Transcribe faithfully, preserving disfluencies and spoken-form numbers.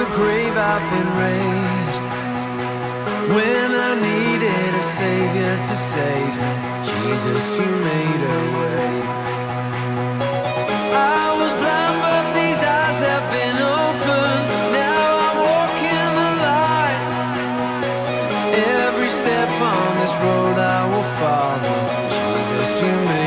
the grave I've been raised. When I needed a savior to save me, Jesus, you made a way. I was blind, but these eyes have been opened. Now I walk in the light. Every step on this road I will follow. Jesus, you made